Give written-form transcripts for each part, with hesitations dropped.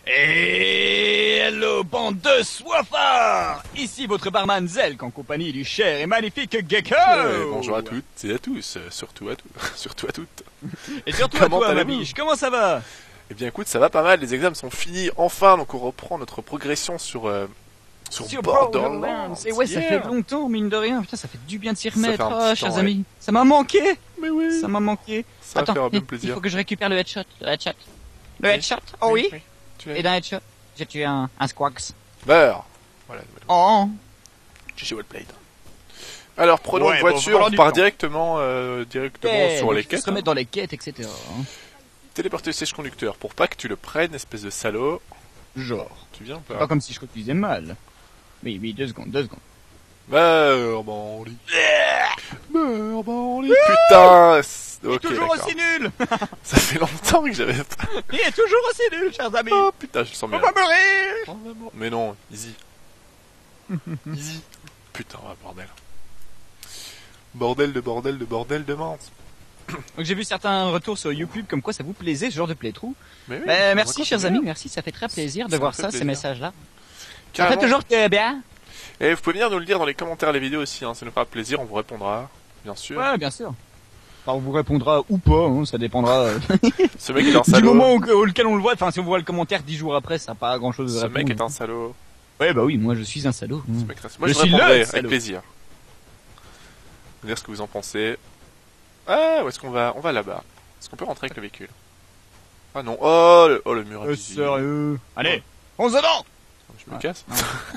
Et hello bande de soifards. Ici votre barman Zelk en compagnie du cher et magnifique Gecko. Bonjour à toutes et à tous, surtout à surtout à toutes. Et surtout à toi ma biche, comment ça va? Eh bien écoute, ça va pas mal, les examens sont finis enfin, donc on reprend notre progression sur Borderlands. Et ouais, ça fait longtemps, mine de rien. Putain, ça fait du bien de s'y remettre, chers amis. Ouais. Ça m'a manqué. Mais oui. Ça m'a manqué. Ça va faire bien il plaisir. faut que je récupère le headshot. Le headshot. Oh oui. Et d'un headshot, j'ai tué un Squax. Meurs. Voilà. Oh. GG Wellplayed. Alors prenons une voiture, on part directement sur les quêtes. Se remettre dans les quêtes, etc. Téléporter le sèche-conducteur pour pas que tu le prennes, espèce de salaud. Genre. Tu viens pas comme si je conduisais mal. Oui, 2 secondes. Meurs, Bandy. Meurs, Bandy. Putain. Il est toujours aussi nul. Ça fait longtemps que j'avais pas. Il est toujours aussi nul, chers amis. Oh putain, je le sens bien. On va mourir. Mais non, easy. Easy. Putain, bordel. Bordel de mince. Donc j'ai vu certains retours sur YouTube comme quoi ça vous plaisait ce genre de playthrough. Mais oui, merci chers amis, merci, ça fait très plaisir de voir ça, ces messages-là. Ça Carrément. fait toujours bien. Et vous pouvez venir nous le dire dans les commentaires les vidéos aussi, hein. Ça nous fera plaisir, on vous répondra, bien sûr. Ouais, bien sûr. Enfin, on vous répondra ou pas, hein, ça dépendra Ce mec est un salaud. du moment auquel on le voit. Enfin, si on voit le commentaire 10 jours après, ça n'a pas grand chose à répondre. Ce mec est un salaud. Ouais, bah oui, moi je suis un salaud. Moi je répondrai avec plaisir. Vous dire ce que vous en pensez. Ah, où est-ce qu'on va? On va là-bas. Est-ce qu'on peut rentrer avec le véhicule? Ah non, oh le mur invisible. Sérieux? Allez, on se dedans. Je me casse.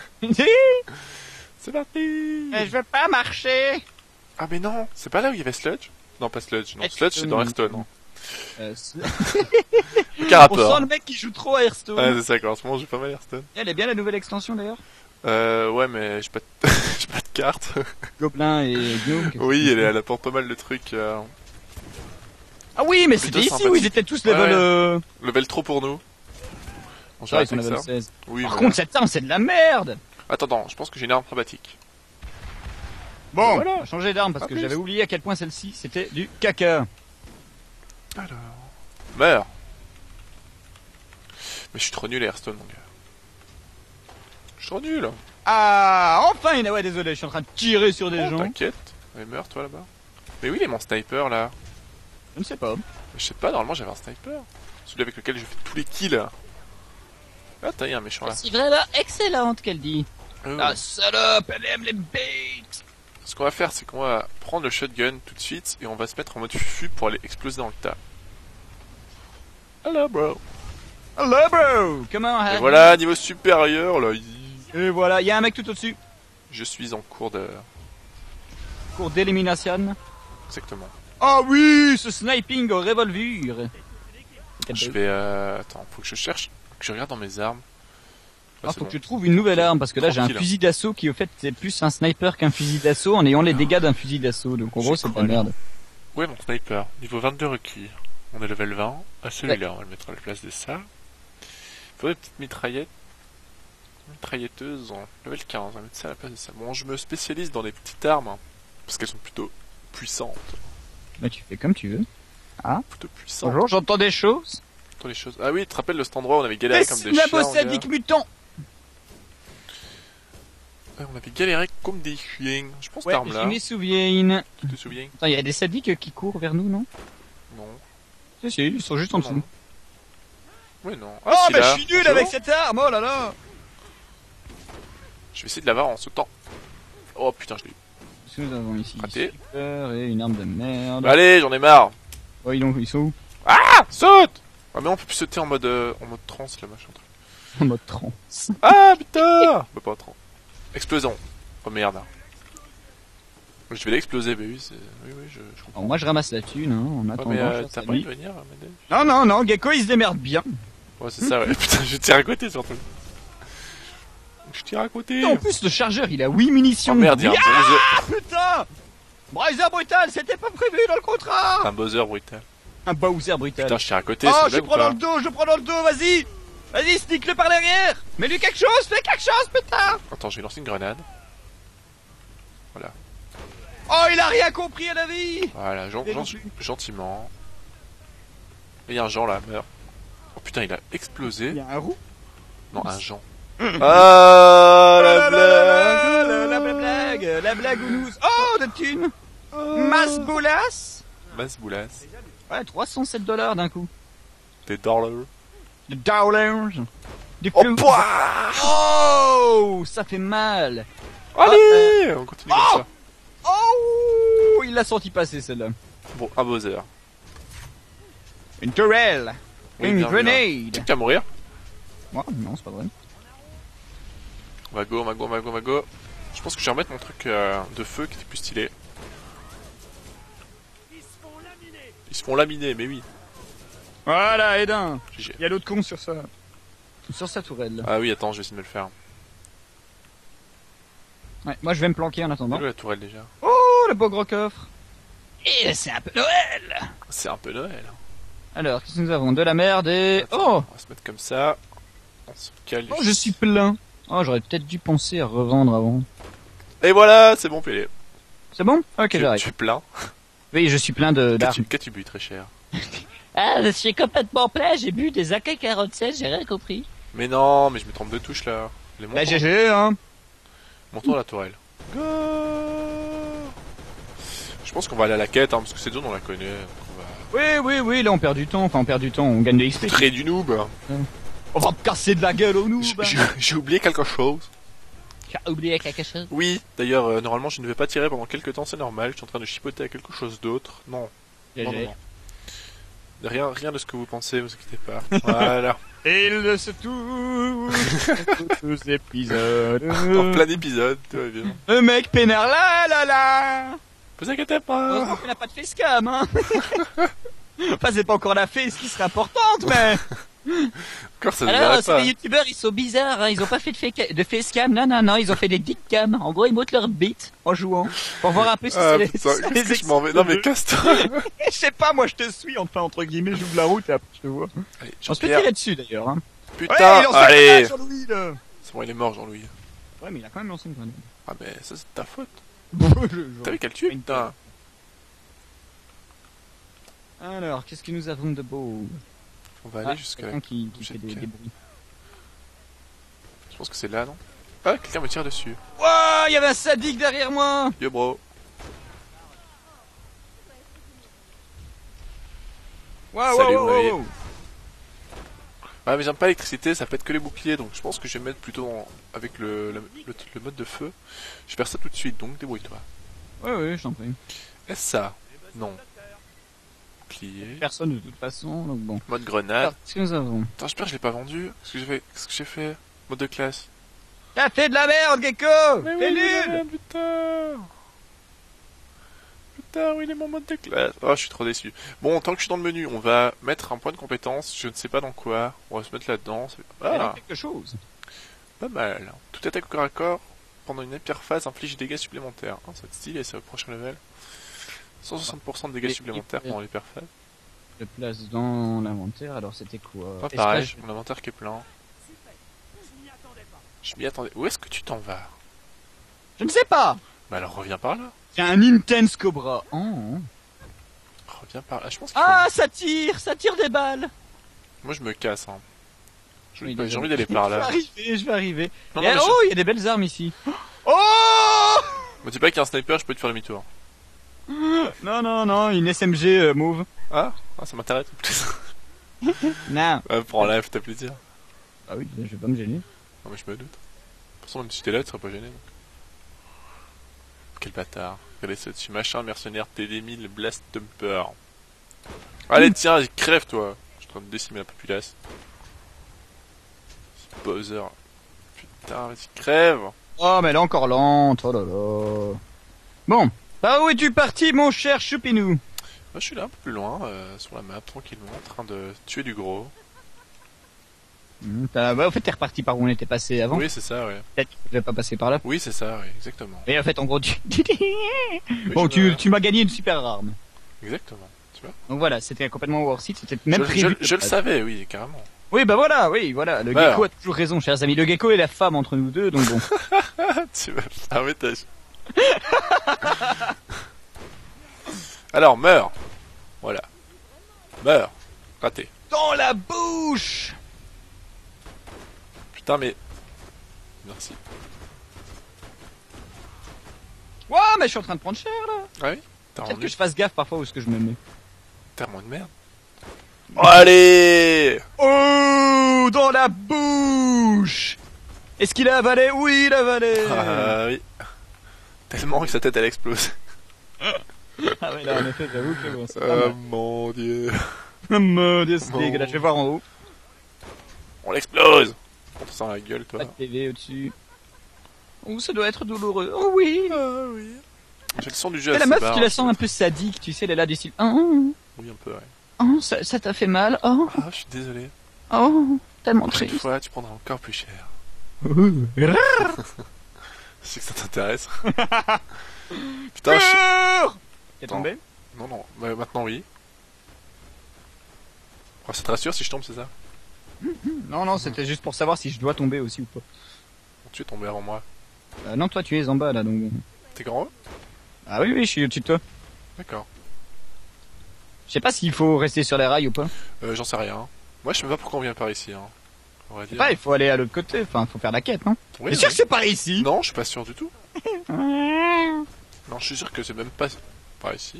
C'est parti. Je veux pas marcher. Ah mais non, c'est pas là où il y avait Sludge? Non, pas Sludge, non. Sludge c'est dans Hearthstone. Aucun rapport. On sent le mec qui joue trop à Hearthstone. Ouais, c'est ça, en ce moment j'ai pas mal Hearthstone. Elle est bien la nouvelle extension d'ailleurs. Ouais, mais j'ai pas de... j'ai pas de carte. Gobelin et Gnome. Oui, elle apporte pas mal de trucs. Ah oui, mais c'était ici où ils étaient tous level... Level trop pour nous. Ils sont level 16. Oui, par contre, cette arme, c'est de la merde. Attends, je pense que j'ai une arme acrobatique. Bon, voilà. On va changer d'arme parce que j'avais oublié à quel point celle-ci, c'était du caca. Alors... Meurs. Mais je suis trop nul à Hearthstone, mon gars. Je suis trop nul. Ah, enfin, ouais, désolé, je suis en train de tirer sur des gens. T'inquiète. Mais meurs, toi, là-bas. Mais oui, il est mon sniper, là. Je ne sais pas. Je sais pas, normalement, j'avais un sniper. Celui avec lequel je fais tous les kills. Ah, t'as un méchant, là. C'est vraiment excellente qu'elle dit. Ah, salope, elle aime les baits. Ce qu'on va faire, c'est qu'on va prendre le shotgun tout de suite et on va se mettre en mode fufu pour aller exploser dans le tas. Hello, bro. Hello, bro. Comment? Et voilà, niveau supérieur, là. Et voilà, il y a un mec tout au-dessus. Je suis en cours de... Cours d'élimination. Exactement. Ah oui, ce sniping au revolver. Je vais... Attends, faut que je cherche, que je regarde dans mes armes. Ah, faut que tu trouves une nouvelle arme, parce que là j'ai un fusil d'assaut qui au fait c'est plus un sniper qu'un fusil d'assaut en ayant les dégâts d'un fusil d'assaut, donc en gros c'est de la merde. Ouais, mon sniper, niveau 22 requis. On est level 20, à celui-là, on va le mettre à la place de ça. Il faudrait une petite mitraillette. Mitrailleuse, level 15, on va mettre ça à la place de ça. Bon, je me spécialise dans les petites armes, hein, parce qu'elles sont plutôt puissantes. Bah tu fais comme tu veux. Ah, plutôt puissantes. Bonjour, j'entends des choses. J'entends des choses. Ah oui, tu te rappelles de cet endroit où on avait galéré comme des chiens, sadique mutant. Ouais, on avait galéré comme des chiens. Je pense ouais, je me souviens. Tu te souviens? Attends, il y a des sadiques qui courent vers nous, non? Non. Si, ils sont juste en dessous. Ouais, non. Ah, oh, mais je suis nul avec cette arme, oh là là. Je vais essayer de l'avoir en sautant. Oh putain, je l'ai eu. Qu'est-ce que nous avons ici? Raté. Super, et une arme de merde. Bah, allez, j'en ai marre. Oh, ils sont où? Ah, saute. Ah, mais on peut plus sauter en mode trans, là, machin truc. En mode trans. Ah, putain. Bah, pas trans. Explosons. Oh merde. Je vais l'exploser, bah oui, je comprends. Alors, moi je ramasse la thune, hein, en attendant. Mais t'as pas envie de venir, Non, Gecko il se démerde bien. Ouais, c'est ça, ouais. Putain, je tire à côté surtout. Je tire à côté. En plus, le chargeur il a 8 munitions. Oh merde, il y a un Bowser. Ah putain! Bowser brutal, c'était pas prévu dans le contrat! Un Bowser brutal. Un Bowser brutal. Putain, je tire à côté, oh, je prends dans le dos, vas-y! Vas-y, sneak-le par derrière! Mets-lui quelque chose, fais quelque chose, putain! Attends, j'ai lancé une grenade. Voilà. Oh, il a rien compris à la vie! Voilà, gentiment. Et il y a un Jean là, meurt. Oh putain, il a explosé. Il y a un roux? Non, un Jean. Ah, la blague. La blague où nous... Oh, de thunes. Masboulas. Masboulas. Ouais, $307 d'un coup. Des dollars. Des dollars. Des Oh, flous. pouah. Oh, ça fait mal. Allez, on continue comme ça. Oh, il l'a senti passer celle-là. Bon, un Bowser. Une tourelle. Oui, Une bien, grenade. Tu vas mourir. Moi, non, c'est pas vrai. On va go. Je pense que je vais remettre mon truc de feu qui était plus stylé. Ils se font laminer, mais oui. Voilà, Edin. GG. Il y a l'autre con sur ça. Sur sa tourelle. Ah oui, attends, je vais essayer de me le faire. Ouais, moi je vais me planquer en attendant. Elle est où la tourelle déjà? Oh, le beau gros coffre. Et c'est un peu Noël. C'est un peu Noël. Alors, qu'est-ce que nous avons? De la merde et... Attends, Oh, on va se mettre comme ça. On se cale. oh, je suis plein. Oh, j'aurais peut-être dû penser à revendre avant. Et voilà, c'est bon, Pélé. C'est bon? Ok, Tu j'arrête. es plein. Oui, je suis plein d'armes. Qu'as-tu bu, très cher? Ah, je suis complètement plein, j'ai bu des AK-47, j'ai rien compris. Mais non, mais je me trompe de touche là. Les Bah, GG, hein. Montons à la tourelle. Go. Je pense qu'on va aller à la quête, hein, parce que cette zone on la connaît. Donc Oui, là on perd du temps. Enfin, on perd du temps, on gagne de on l'XP. va traiter du noob. On va me casser de la gueule au noob. J'ai oublié quelque chose. Tu as oublié quelque chose? Oui, d'ailleurs, normalement je ne vais pas tirer pendant quelques temps, c'est normal. Je suis en train de chipoter à quelque chose d'autre. Non. Non. Rien de ce que vous pensez, vous inquiétez pas. Voilà. Et il se touche tous épisodes. En plein épisode, tout va bien. Le mec pénard là. Vous inquiétez pas. Heureusement qu'on n'a pas de facecam, hein. Enfin, c'est pas encore la face qui serait importante, mais... Encore ça ne Alors, verrait c'est pas. les youtubeurs, ils sont bizarres, hein. Ils ont pas fait de facecam, non, ils ont fait des dickcam. En gros, ils montent leur bite en jouant. Pour voir un peu si Ah, c'est putain, si ça qu'est-ce les que je m'en vais. Non mais casse-toi. Je sais pas, moi je te suis, enfin, entre guillemets, j'ouvre la route et après je te vois. Allez, On se fait Jean-Pierre. tirer dessus d'ailleurs, hein. Putain, il lance allez. sur Louis, là. C'est bon, il est mort, Jean-Louis. Ouais, mais il a quand même lancé une grenade. Ah mais ça c'est ta faute. Je- T'as vu qu'elle tue, putain. Alors, qu'est-ce que nous avons de beau? On va aller jusqu'à... quelqu'un qui bouger fait de des câble. bruits. Je pense que c'est là, non? Ah, quelqu'un me tire dessus. Ouah, il y avait un sadique derrière moi. Yo bro. Waouh, Salut, waouh, vous voyez. waouh. Ouais mais j'aime pas l'électricité, ça pète que les boucliers, donc je pense que je vais mettre plutôt avec le mode de feu. Je vais faire ça tout de suite, donc débrouille-toi. Ouais, je t'en prie. Est-ce ça? Non. Bouclier. Personne de toute façon, donc bon. Mode grenade. Alors, qu'est-ce que nous avons? Attends, j'espère que je l'ai pas vendu. Qu'est-ce que j'ai fait? Mode de classe. T'as fait de la merde, Gecko. T'es nul. Putain. Putain, où il est mon mode de classe? Oh, je suis trop déçu. Bon, tant que je suis dans le menu, on va mettre un point de compétence, je ne sais pas dans quoi. On va se mettre là-dedans. Ah, quelque chose. pas mal. Toute attaque au corps à corps pendant une pire phase inflige des dégâts supplémentaires. Ah, ça va être stylé, c'est au prochain level. 160% de dégâts supplémentaires pendant l'hyper phase. Je place dans l'inventaire, alors c'était quoi? Pas pareil, mon inventaire qui est plein. Je m'y attendais. Où est-ce que tu t'en vas? Je ne sais pas. Bah alors reviens par là. C'est un intense cobra. Oh. Reviens par là. Je pense qu'il Ah, ça tire des balles. Moi je me casse. Hein. Oui, J'ai envie d'aller par là. Je vais arriver. Non, Et non, mais oh, il y a des belles armes ici. Oh. Me dis pas qu'il y a un sniper, je peux te faire demi-tour. Non, une SMG mauve. Ah, ça m'intéresse. Non. Prends-la, fais-ta plaisir. Ah oui, je vais pas me gêner. Non mais je me doute. De toute façon, même si t'es là, tu serais pas gêné. Donc. Quel bâtard. Regardez ça dessus, machin, mercenaire, TD1000, Blast Dumper. Allez, tiens, crève toi. Je suis en train de décimer la populace. Bowser. Putain, vas-y, crève. Oh, mais elle est encore lente. Oh là là. Bon. Par où es-tu parti, mon cher Choupinou? Moi, je suis là un peu plus loin, sur la map, tranquillement, en train de tuer du gros. En fait, t'es reparti par où on était passé avant. Oui, c'est ça, ouais. Peut-être que tu devais pas passer par là. Oui, c'est ça, oui, exactement. Et en fait, en gros, Oui, bon, tu m'as gagné une super arme. Exactement, tu vois. Donc voilà, c'était complètement worth it, c'était même prévu. Je le savais, oui, carrément. Oui, bah voilà, le gecko a toujours raison, chers amis. Le gecko est la femme entre nous deux, donc bon. Tu vas faire un métage. Alors, meurs. Voilà. Meurs. Raté. Dans la bouche. Putain, mais... Merci. Ouah, mais je suis en train de prendre cher, là. Ah oui. Peut-être que je fasse gaffe parfois où est-ce que je me mets. T'es un moins de merde. Allez. Oh, dans la bouche. Est-ce qu'il a avalé? Oui, il a avalé. Ah oui. Tellement que sa tête elle explose. Ah ouais, là, en effet, j'avoue que bon, c'est pas Oh mal. mon dieu. Mon dieu, c'est Bon. dégueulasse. Je vais voir en haut. On l'explose. On te sent la gueule, toi. Pas de PV au-dessus. Oh, ça doit être douloureux. Oh oui. Ah oui. J'ai le son du jeu C'est la assez meuf, bas, tu la hein. sens un peu sadique, tu sais, elle est là du style. Oh, Oui, un peu, ouais. oh, ça t'a fait mal. Oh, Ah, je suis désolé. oh, tellement Une triste. fois, tu prendras encore plus cher. Oh. Je sais que ça t'intéresse. Putain, je... T'es tombé? Non, non. Bah, maintenant, oui. Oh, ça te rassure si je tombe, c'est ça? Non, non, c'était juste pour savoir si je dois tomber aussi ou pas. Bon, tu es tombé avant moi. Non, toi, tu es en bas, là, donc... T'es grand? Ah oui, oui, je suis au-dessus de toi. D'accord. Je sais pas s'il faut rester sur les rails ou pas. J'en sais rien. Moi, je sais même pas pourquoi on vient par ici, hein. On va Je sais dire. pas, il faut aller à l'autre côté. Enfin, faut faire la quête, non? Oui, T'es sûr oui. que c'est par ici? Non, je suis pas sûr du tout. Non, je suis sûr que c'est même pas par ici.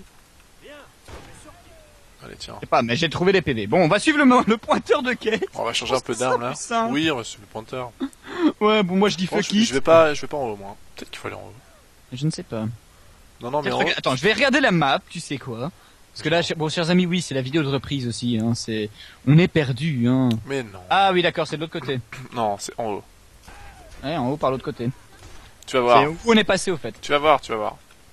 Allez, tiens. Je sais pas, mais j'ai trouvé les PV. Bon, on va suivre le pointeur de quête. On va changer un peu C'est ça, d'arme, là. plus simple. Oui, on va suivre le pointeur. Ouais, bon, moi je dis Bon, fuck it. je vais pas en haut, moi. Peut-être qu'il faut aller en haut. Je ne sais pas. Non, non, mais en haut. Attends, je vais regarder la map, tu sais quoi. Parce que là, bon, chers amis, oui, c'est la vidéo de reprise aussi, hein. On est perdu, hein. Mais non. Ah oui, d'accord, c'est de l'autre côté. Non, c'est en haut. Ouais, en haut par l'autre côté. Tu vas voir. C'est où on est passé, au fait. Tu vas voir, tu vas voir.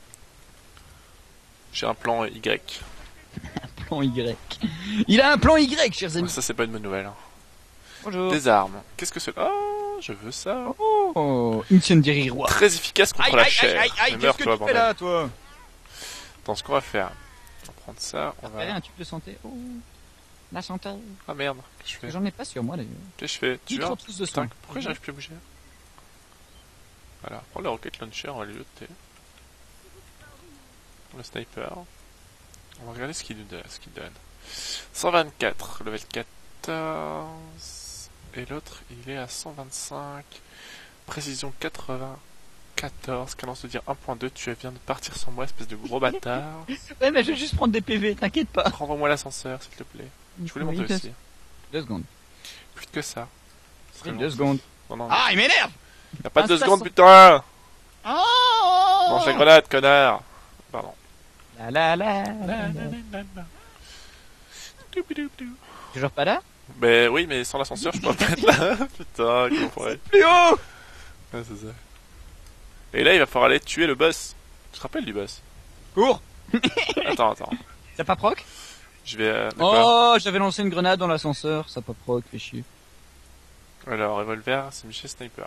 J'ai un plan Y. Plan Y. Il a un plan Y, chers amis. Ça, c'est pas une bonne nouvelle. Hein. Bonjour. Des armes. Qu'est-ce que c'est? Oh, je veux ça. Oh, Incendiary Roi. Très efficace contre Aïe, la aïe, chair. aïe, aïe, Mais qu'est-ce meurs, que toi, tu fais bordel. là, toi? Attends, ce qu'on va faire. On va prendre ça, on T'as va... un tube de santé. Oh, la santé. Ah merde, qu'est-ce que je fais? J'en ai pas sur moi, d'ailleurs. Qu'est-ce que je fais? Tu vois? Micro-trousse de Putain, sang. pourquoi j'arrive plus à bouger? Voilà, prends le rocket launcher, on va le jeter. Le sniper. On va regarder ce qu'il nous donne. 124, level 14. Et l'autre, il est à 125. Précision 94. Cadence de dire 1.2. Tu viens de partir sans moi, espèce de gros bâtard. Ouais, mais je vais juste prendre des PV, t'inquiète pas. Renvoie-moi l'ascenseur, s'il te plaît. Je voulais Oui, monter aussi. 2 secondes. Plus que ça. Ce serait 2 long. secondes. Non, non, Ah, il m'énerve! y a pas de 2 un secondes, station. putain! Oh! Mange la grenade, connard! Pardon. La la la la la. Toujours pas là? Mais oui, mais sans l'ascenseur, je pourrais pas être là. Putain, comment on pourrait. Plus haut! Ouais, c'est ça. Et là, il va falloir aller tuer le boss. Tu te rappelles du boss? Cours! Attends. T'as pas proc? Je vais... de quoi? Oh, j'avais lancé une grenade dans l'ascenseur, ça a pas proc, fait chier. Alors, revolver, c'est Michel Sniper.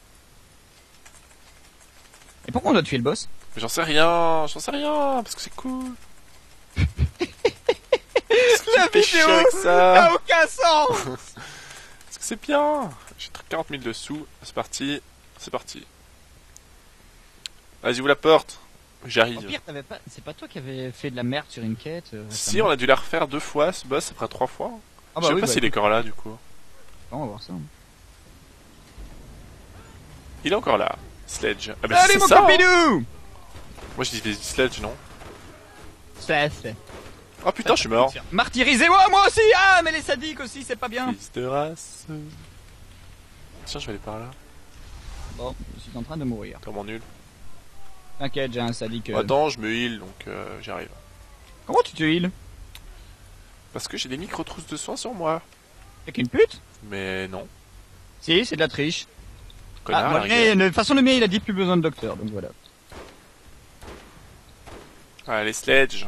Et pourquoi on doit tuer le boss? Mais j'en sais rien, parce que c'est cool. Qu'est-ce que La tu fais chier vidéo avec ça? n'a aucun sens! Parce que c'est bien. J'ai 40 000 de sous. C'est parti. Vas-y, ouvre la porte. Au J'arrive. pire, c'est pas toi qui avais fait de la merde sur une quête? Si, on a dû la refaire 2 fois, ce boss, après 3 fois. Ah Je sais oui, pas s'il est encore là, du coup. On va voir ça. Il est encore là. Sledge. Ah bah Allez, c'est mon ça, hein. copinou! Moi, je dis Sledge, non? C'est. Oh putain, je suis mort. Martyrisez moi aussi! Ah, mais les sadiques aussi, c'est pas bien! Fils de race. Tiens, je vais aller par là. Bon, je suis en train de mourir. Tellement nul. T'inquiète, j'ai un sadique. Attends, je me heal, donc j'arrive. Comment tu te heal? Parce que j'ai des micro-trousses de soins sur moi. T'es qu'une pute? Mais non. Si, c'est de la triche. Connard, Moi, la rigueur. de toute façon, le mien, il a dit plus besoin de docteur, donc voilà. Allez, Sledge.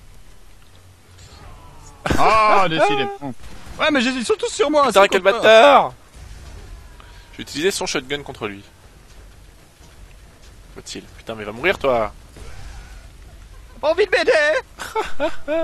Ah, décidément. Ouais, mais ils sont tous sur moi. Putain, c'est quel quoi. bâtard! Je vais utiliser son shotgun contre lui. Faut-il? Putain, mais il va mourir, toi! T'as pas envie de m'aider?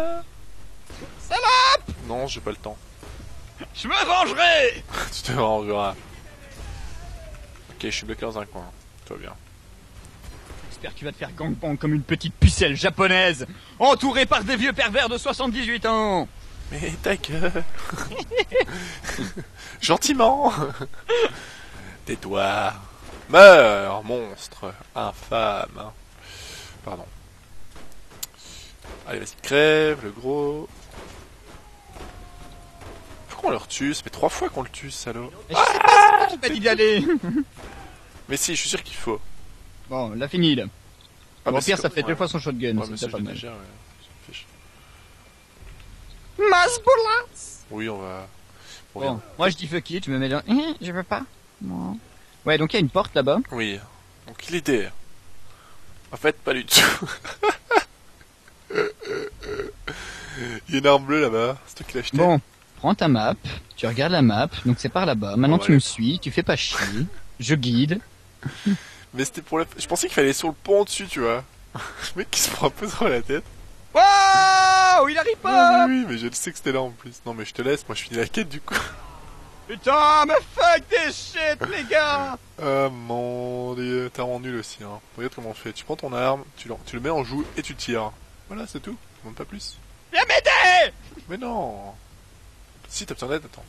Non, j'ai pas le temps. Je me vengerai! Tu te vengeras. Ok, je suis bloqué dans un coin. Tout va bien. J'espère que tu vas te faire gangbang comme une petite pucelle japonaise, entourée par des vieux pervers de 78 ans. Mais ta gueule! Gentiment! Tais-toi. Meurs, monstre. Infâme. Pardon. Allez, vas-y, crève, le gros. Pourquoi on le tue? Ça fait 3 fois qu'on le tue, ce salaud. Je sais pas, c'est pas dit d'y aller. Mais si, je suis sûr qu'il faut. Bon, l'a fini là. Ah, Bon, mais pire, c'est ça fait ouais. 2 fois son shotgun, Ouais, mais c'est ça, pas je mal. déjà, ouais. Ça me fait chier. Masboulats. Oui, on va... On Bon, vient. moi je dis fuck it, je me mets dans... je veux pas. Non. Ouais, donc il y a une porte là-bas. Oui. Donc l'idée... En fait, pas du tout. Il y a une arme bleue là-bas. C'est toi qui l'as acheté. Bon, prends ta map, tu regardes la map, donc c'est par là-bas. Maintenant Ouais. tu me suis, tu fais pas chier. Je guide. Mais c'était pour la... Je pensais qu'il fallait aller sur le pont dessus, tu vois. Le mec qui se prend un peu trop la tête. Waouh, il arrive pas. Oui, mais je le sais que c'était là en plus. Non, mais je te laisse, moi je finis la quête du coup. Putain, mais fuck des shit, les gars. Ah mon dieu, t'as rendu nul aussi, hein. Regarde comment on fait. Tu prends ton arme, tu le mets en joue et tu tires. Voilà, c'est tout. Je demande pas plus. Viens m'aider. Mais non. Si, t'as besoin d'aide, attends.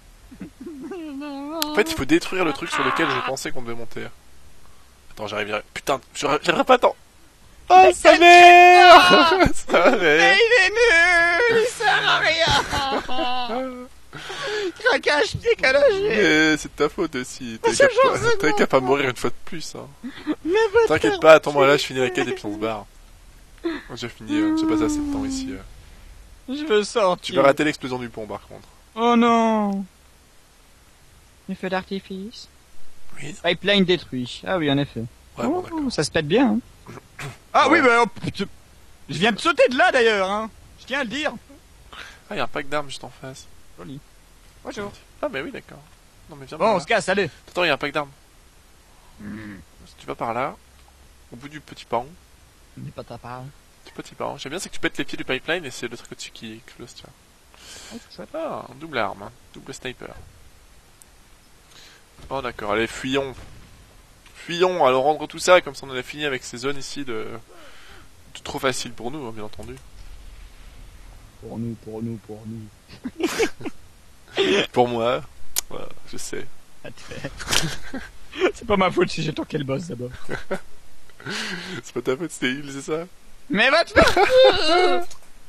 En fait, il faut détruire le truc sur lequel je pensais qu'on devait monter. Attends, j'arrive. Putain, j'arriverai pas, attends. Oh, sa mère. Sa Mais mère. il est nul, il sert à rien. Craquage décalagé. Mais c'est de ta faute aussi. T'as c'est genre, c'est qu'à bon. pas mourir une fois de plus, hein. Mais va T'inquiète faire pas, attends-moi là, je finis la quête et puis on se barre. J'ai fini, j'ai passé assez de temps ici. Je veux sortir. Tu vas rater l'explosion du pont par contre. Oh non. Les feux d'artifice. Oui. Pipeline détruit. Ah oui, en effet. Ouais, bon, Oh, d'accord. ça se pète bien. Hein. Ah Ouais. oui, bah, oh, putain. Je viens de sauter de là d'ailleurs. Hein. Je tiens à le dire. Ah, y'a un pack d'armes juste en face. Joli. Bonjour. Ah, mais oui, d'accord. Non, mais viens Bon, par on là. se casse, allez. Attends, y'a un pack d'armes. Si tu vas par là, au bout du petit pan, On n'est pas ta part. du petit pan, j'aime bien c'est que tu pètes les pieds du pipeline et c'est le truc au-dessus qui explose, tu vois. Ah, un double arme, hein. Double sniper. Oh d'accord, allez, fuyons. Fuyons, allons rendre tout ça, comme ça on en a fini avec ces zones ici de trop facile pour nous, hein, bien entendu. Pour nous. Pour moi, voilà, je sais. C'est pas ma faute si j'ai tanké le boss d'abord. C'est pas ta faute, c'était il, c'est ça? Mais va te faire.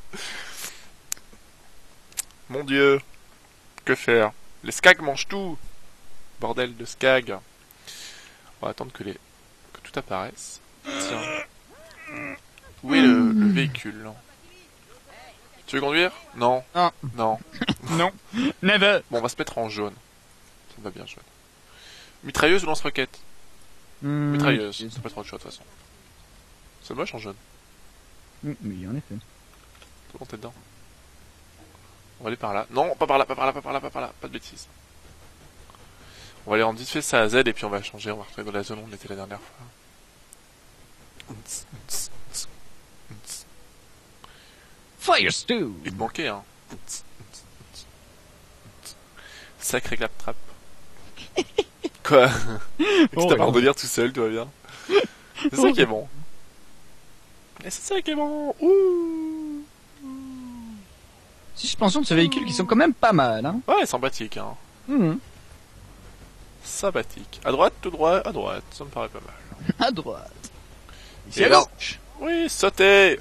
Mon dieu, que faire? Les skags mangent tout. Bordel de skag. On va attendre que tout apparaisse. Tiens. Où est le véhicule? Tu veux conduire? Non. Non. Non. Non. Never. Bon, on va se mettre en jaune. Ça me va bien jaune. Mitrailleuse ou lance-roquette? Mitrailleuse. C'est pas trop de choix de toute façon. C'est moche en jaune. Oui, en effet. Tout le monde est dedans. On va aller par là. Non, pas par là, pas par là, pas par là, pas par là. Pas de bêtises. On va aller rendre vite fait ça à Z et puis on va changer. On va retrouver dans la zone où on était la dernière fois. Fire stew. Il te manquait, hein. Sacré clap-trap. Quoi? Oh, T'as marre de lire tout seul, tout va bien. C'est ça qui est bon. Et c'est ça qui est bon. Ouh. Suspension de ce véhicule qui sont quand même pas mal, hein. Ouais, sympathique, hein. Mhm. Sympathique. À droite, tout droit, à droite. Ça me paraît pas mal. À droite. Ici Et à là. gauche. Oui, sauter.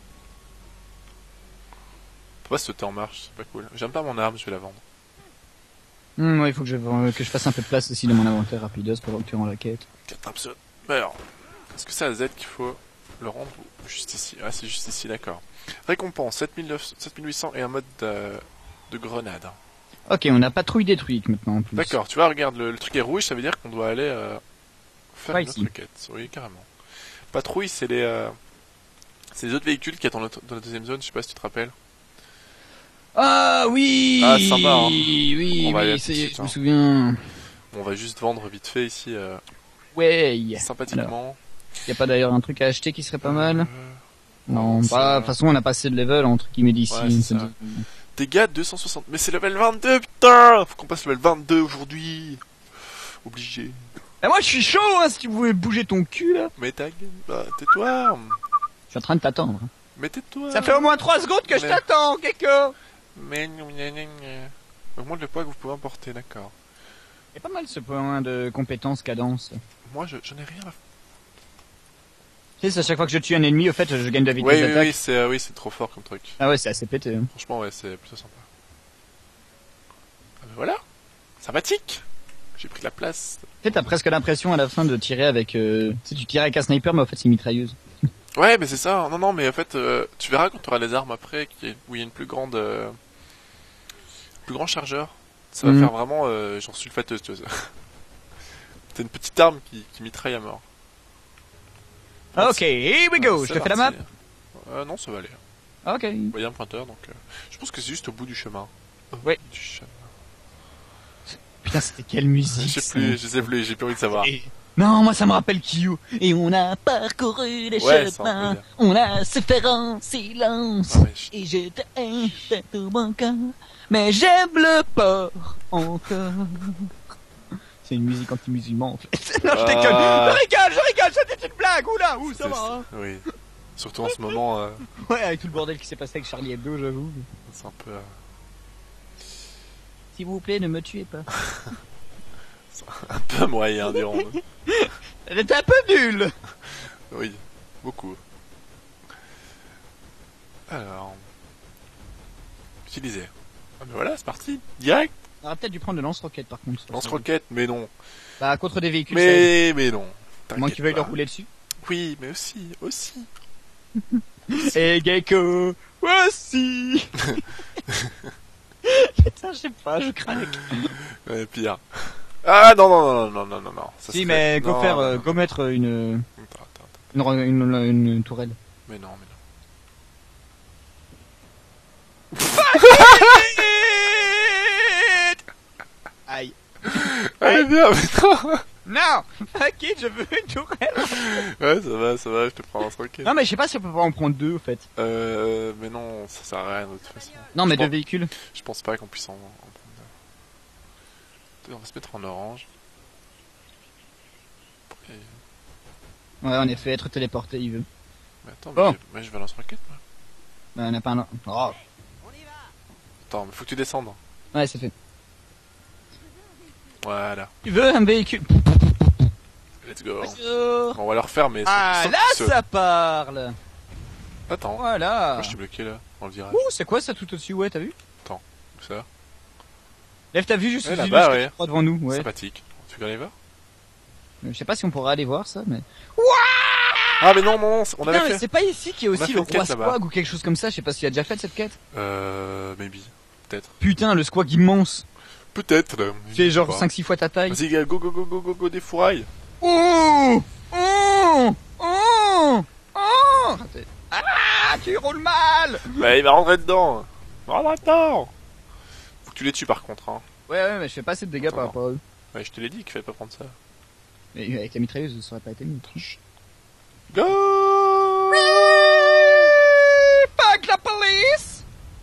On peut pas sauter en marche, c'est pas cool. J'aime pas mon arme, je vais la vendre. Ouais, il faut que je fasse un peu de place aussi dans mon inventaire rapidos pour que tu rends la quête. Absolument. Mais alors, est-ce que c'est à Z qu'il faut le rendre ou juste ici? Ah, c'est juste ici, d'accord. Récompense 7800 et un mode de grenade. Ok, on a patrouille détruite maintenant en plus. D'accord, tu vois, regarde, le truc est rouge, ça veut dire qu'on doit aller faire Pas une ici. autre quête. Oui, carrément. Patrouille, c'est les autres véhicules qui attendent dans la deuxième zone, je sais pas si tu te rappelles. Ah oui. Ah, sympa, hein. Oui, On va aller oui, tout de c'est, suite, je me hein. souviens. On va juste vendre vite fait ici, Ouais. Alors, sympathiquement. y a pas d'ailleurs un truc à acheter qui serait pas mal? Non, c'est- pas. De toute façon, on a passé de level entre guillemets d'ici. Ouais, c'est ça. Dégâts 260. Mais c'est level 22, putain! Faut qu'on passe level 22 aujourd'hui. Obligé. Et moi, je suis chaud, hein, si tu pouvais bouger ton cul là. Mais ta gueule, bah, tais-toi. Je suis en train de t'attendre. Hein. Mais tais-toi. Ça fait au moins 3 secondes que je Mais- t'attends, Gecko. Mais augmente le poids que vous pouvez emporter, d'accord. C'est pas mal ce point de compétence cadence. Moi, j'en ai rien à... Tu sais, à chaque fois que je tue un ennemi, au fait, je gagne de la vitesse d'attaque. Oui, c'est trop fort comme truc. Ah ouais, c'est assez pété. Hein. Franchement, ouais, c'est plutôt sympa. Ah ben voilà, sympathique. J'ai pris la place. Tu sais, t'as presque l'impression à la fin de tirer avec... Tu sais, tu tires avec un sniper, mais en fait, c'est une mitrailleuse. Ouais, mais c'est ça. Non, mais en fait, tu verras quand tu auras les armes après, où il y a une plus grande... plus grand chargeur. Ça va faire vraiment... j'en suis sulfateuse, tu vois. T'as une petite arme qui mitraille à mort. Ok, here we go. Je te fais la map. Non, ça va aller. Ok. Il y a un pointeur, donc... je pense que c'est juste au bout du chemin. Ouais. Du chemin. Putain, c'était quelle musique. Je sais plus, j'ai plus envie de savoir. Non, moi ça me rappelle Kyo. Et on a parcouru les chemins, on a se fait en silence. Et je t'aime de tout mon cœur, mais j'aime le port encore. C'est une musique anti-musulman en fait. Non, je déconne. Je rigole, c'était une blague. Oula, ça va. Hein. Oui. Surtout en ce moment. Ouais, avec tout le bordel qui s'est passé avec Charlie Hebdo, j'avoue. C'est un peu... S'il vous plaît, ne me tuez pas. Un peu moyen, dirons. Elle était un peu nulle. Oui, beaucoup. Alors... Je disais. Ah mais voilà, c'est parti. Direct. On aurait peut-être dû prendre le lance-roquette par contre. Lance-roquette, mais non. Bah, contre des véhicules. Mais non. À moins qu'ils veuillent leur rouler dessus. Oui, mais aussi. Et Gecko, aussi. Putain, je sais pas, je craque. Ouais, pire. Ah non. Ça si, mais go mettre une tourelle. Mais non. Aïe. Allez bien, mais non. Non, fuck it, je veux une tourelle. Ouais, ça va, je te prends un lance-roquette. Non, mais je sais pas si on peut pas en prendre deux, au fait. Mais non, ça sert à rien de toute façon. Non, mais deux véhicules. Je pense pas qu'on puisse en prendre deux. On va se mettre en orange. Ouais, en effet, être téléporté, il veut. Mais attends, mais je vais lance-roquette, moi. Bah, on a pas un... Oh. Attends, mais faut que tu descendes. Ouais, c'est fait. Voilà. Tu veux un véhicule? Let's go. Bonjour. On va le refaire, mais... Ah, là, ça parle. Attends. Voilà. Moi, je t'ai bloqué, là, dans le virage. Ouh, c'est quoi ça tout au-dessus? Ouais, t'as vu? Attends, où ça? Lève ta vue juste là-bas, ouais. devant nous, ouais. Sympathique. Tu veux aller voir? Je sais pas si on pourra aller voir ça, mais... Ah mais non, on avait fait... c'est pas ici qu'il y a aussi le roi squag ou quelque chose comme ça, je sais pas s'il a déjà fait cette quête. Maybe. Peut-être. Putain, le squag immense. Peut-être. C'est genre 5-6 fois ta taille. Vas-y, go, des fourrailles. Oh, ah, tu roules mal. Bah il va rentrer dedans. Faut que tu les tues par contre, hein. Ouais, mais je fais pas assez de dégâts par rapport à eux. Ouais, je te l'ai dit qu'il fallait pas prendre ça. Mais avec la mitrailleuse, ça aurait pas été mieux. Go! Fuck la police!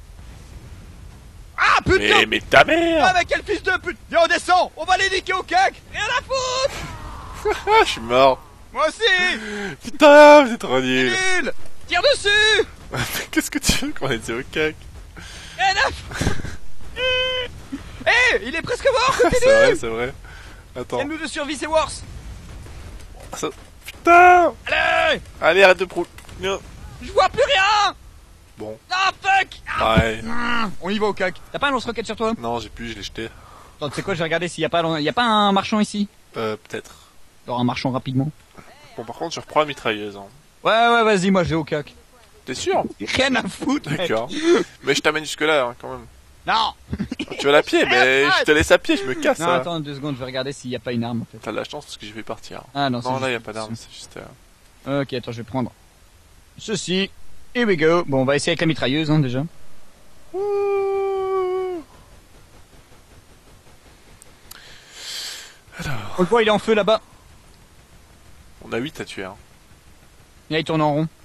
Ah putain! Mais ta mère! Ah mais quel fils de pute! Viens, on descend! On va les niquer au cac! Rien à foutre! Je suis mort! Moi aussi! Putain, vous êtes trop nul! Nul! Tire dessus! Qu'est-ce que tu veux qu'on ait dit au cac? Rien à foutre! Il est presque mort! C'est vrai. Attends. Aide-nous de survie, c'est worse! Putain! Allez, arrête de prou... Non. Je vois plus rien! Bon. Ah, fuck! Ouais. On y va au cac. T'as pas un lance-roquette sur toi? Non, j'ai plus, je l'ai jeté. Attends, tu sais quoi, je vais regarder s'il y a pas un marchand ici. Peut-être. Alors un marchand rapidement. Bon, par contre, je reprends la mitrailleuse. Hein. Ouais, vas-y, moi je vais au cac. T'es sûr? Rien à foutre, mec. D'accord. Mais je t'amène jusque là, hein, quand même. Non! Tu vas à pied, mais je te laisse à pied, je me casse. Non, attends 2 secondes, je vais regarder s'il y a pas une arme en fait. T'as de la chance parce que je vais partir. Ah non, là y a pas d'arme, c'est juste... Ok, attends, je vais prendre ceci. Here we go. Bon, on va essayer avec la mitrailleuse, hein, déjà. Alors... On le voit, il est en feu là-bas. On a 8 à tuer, hein. Là, il tourne en rond.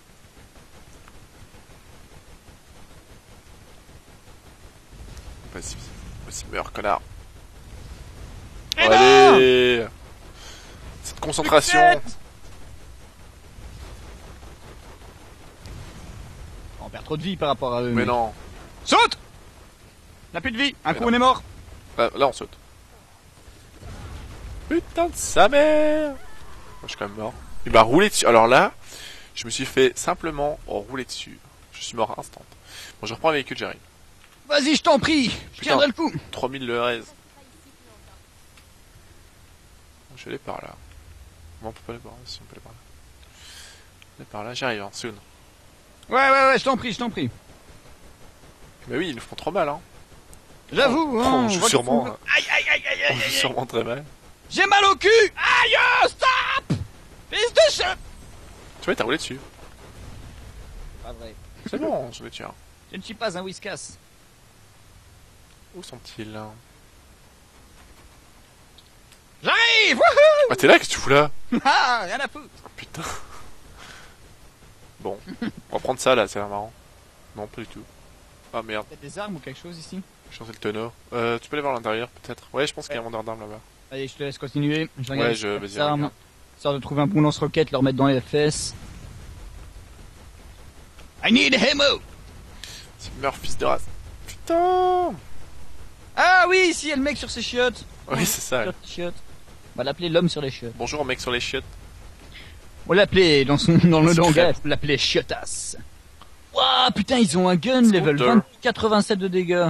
Vas-y, meurs, connard. Et allez! Cette concentration! On perd trop de vie par rapport à eux. Mais non. Saute! On n'a plus de vie. Un coup, on est mort. Là, on saute. Putain de sa mère. Moi, je suis quand même mort. Il m'a roulé dessus. Alors là, je me suis fait simplement rouler dessus. Je suis mort instant. Bon, je reprends le véhicule, j'arrive. Vas-y, je t'en prie. Je tiendrai le coup. 3000 le RS. Je vais aller par là. Non, on peut pas aller par là. Si, on peut aller par là. On est par là, j'arrive, hein, soon. Ouais, je t'en prie. Mais oui, ils nous font trop mal, hein. J'avoue, on joue sûrement. Aïe. On joue sûrement très mal. J'ai mal au cul. Aïe, stop. Fils de chat. Tu vois, t'as roulé dessus. Pas vrai. C'est bon, je me tiens. Je ne suis pas un whiskas. Où sont-ils là? J'arrive. Wouhou. Ah, t'es là, qu'est-ce que tu fous là? Ah, rien à foutre. Oh, putain. Bon, on va prendre ça là, ça a l'air marrant. Non, pas du tout. Ah merde, T'as des armes ou quelque chose ici? j'ai changé le tonneau. Tu peux aller voir l'intérieur peut-être? Ouais, je pense qu'il y a un vendeur d'armes là-bas. Allez, je te laisse continuer. Je Ouais, vas-y, armes. regarde. Histoire de trouver un bon lance-roquette, le remettre dans les fesses. I need ammo. C'est meurs, fils de race. Putain. Ah oui, ici, il y a le mec sur ses chiottes. Oui, c'est ça. Ouais. Chiottes. On va l'appeler l'homme sur les chiottes. Bonjour, mec sur les chiottes. On l'appelait dans le C'est langage, crêpe. on l'appelait chiotas. Ouah, putain, ils ont un gun level Scooter. 20, 87 de dégâts.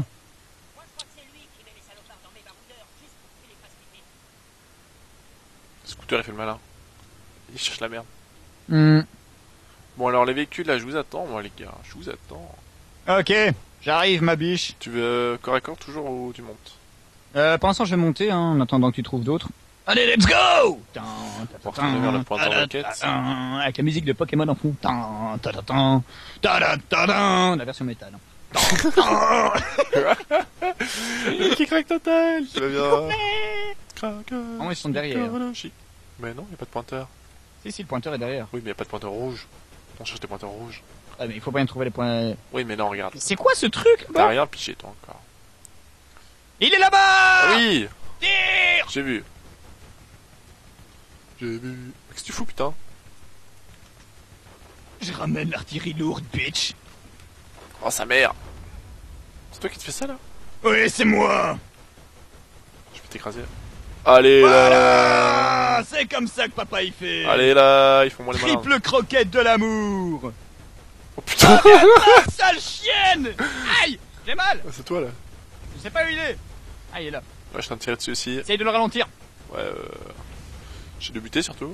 Scooter, il fait le malin. Il cherche la merde. Hmm. Bon, alors les véhicules là, je vous attends, moi les gars. Je vous attends. Ok, j'arrive, ma biche. Tu veux corps à corps toujours ou tu montes? Pour l'instant, je vais monter, hein, en attendant que tu trouves d'autres. Allez, let's go! On va retourner vers le point de roquette. Avec la musique de Pokémon en fond. La version métal. Qui craque total. Tu vas bien. Craque. Oh, ils sont derrière. Mais non, il n'y a pas de pointeur. Si, le pointeur est derrière. Oui, mais il n'y a pas de pointeur rouge. On cherche des pointeurs rouges. Ah, mais il faut bien trouver les points. Oui, mais non, regarde. C'est quoi ce truc T'as là-bas? rien piché toi encore. Il est là-bas! Ah oui. Tire! J'ai vu. Qu'est-ce que tu fous, putain? Je ramène l'artillerie lourde, bitch. Oh, sa mère. C'est toi qui te fais ça, là? Oui, c'est moi. Je vais t'écraser. Allez, là. Voilà! C'est comme ça que papa y fait. Allez, là. Ils font moins les malins. Triple croquette de l'amour. Oh, putain. Ah, sale chienne! Aïe! J'ai mal. Ah, c'est toi, là. Je sais pas où il est. Ah, il est là. Ouais, je suis en train de tirer dessus aussi. Essaye de le ralentir. Ouais, j'ai dû buter, surtout.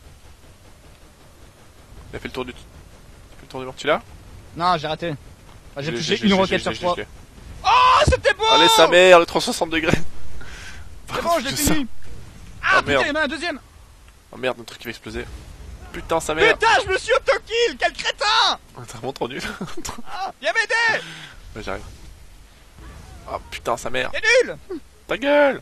Il a fait le tour du... mur, tu l'as? Non, j'ai raté. Ah, j'ai touché j'ai- une j'ai- roquette j'ai- sur 3. j'ai- Oh, c'était beau! Allez, sa mère, le 360 degrés. C'est bon, je l'ai fini. Ah, Oh, putain, merde. il y en a un deuxième. Oh merde, notre truc qui va exploser. Putain, sa mère. Putain, je me suis auto-kill. Quel crétin! Oh, t'es vraiment trop nul. Ah, viens m'aider. Ouais, j'arrive. Oh putain, sa mère. T'es nul. Ta gueule.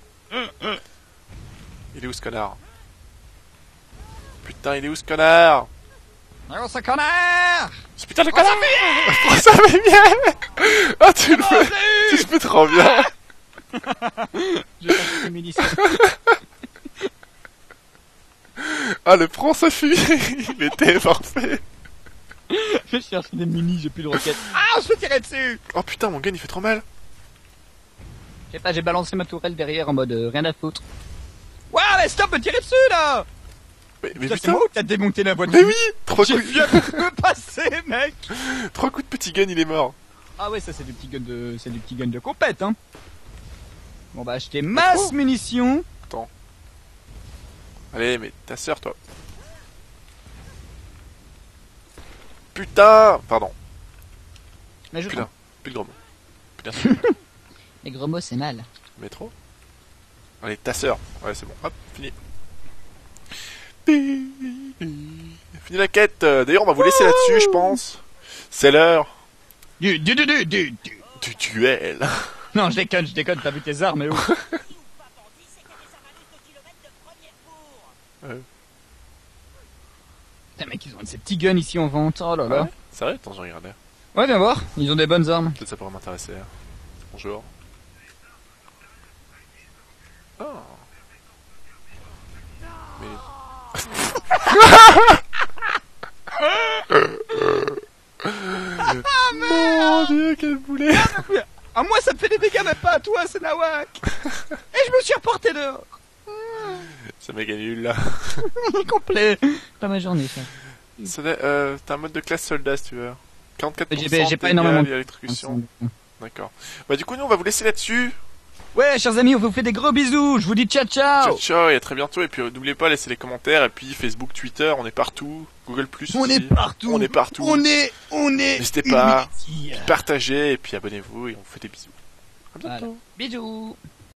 Il est où ce connard? Putain, il est où ce connard? Oh, ce connard! Ce putain de connard! Oh, ça fait bien! Oh, tu le Oh, fais! je l'ai eu! Tu le fais trop bien! J'ai pas de munitions. Ah, le prend sa fuite! Il était parfait! Je cherche des minis, j'ai plus de roquettes. Ah, je peux tirer dessus! Oh putain, mon gun il fait trop mal! Je sais pas, j'ai balancé ma tourelle derrière en mode rien à foutre. Ouais, mais stop, me tirer dessus là! Mais Putain, c'est putain! moi ou t'as démonté la voiture? Mais oui! Trois J'ai coups, vu me passer, mec! 3 coups de petit gun, il est mort! Ah ouais, ça c'est du petit gun de, c'est du petit gun de compète, hein. Bon bah acheter masse munitions. Attends. Allez, mais ta sœur, toi. Putain! Pardon. Mais je Putain. Plus de gros mots. Putain, les gros mots c'est mal. métro. Allez, ta sœur. Ouais, c'est bon. Hop, fini. Fini la quête. D'ailleurs, on va vous laisser là-dessus, je pense. C'est l'heure Du. du duel. Non, je déconne, t'as vu tes armes et où? Putain, mec, ils ont ces petits guns ici en vente, oh là là. Ouais, c'est vrai? Attends, je regardais. Ouais, viens voir, ils ont des bonnes armes. Peut-être ça pourrait m'intéresser. Bonjour. Oh. Mais... Mon dieu, quel boulet! Ah, moi ça me fait des dégâts, mais pas à toi, c'est nawak. Et je me suis reporté dehors. Ça m'a gagné nul, là. Complet. Pas ma journée, ça. T'as un mode de classe soldat, si tu veux. 44% J'ai pas énormément d'électrocution. D'accord. Bah, du coup, nous, on va vous laisser là-dessus. Ouais, chers amis, on vous fait des gros bisous. Je vous dis ciao, ciao. Ciao, ciao, et à très bientôt. Et puis, n'oubliez pas, laissez les commentaires. Et puis, Facebook, Twitter, on est partout. Google Plus aussi. On est partout. On est partout. On est. N'hésitez pas. Partagez, et puis abonnez-vous, et on vous fait des bisous. À bientôt. Voilà. Bisous.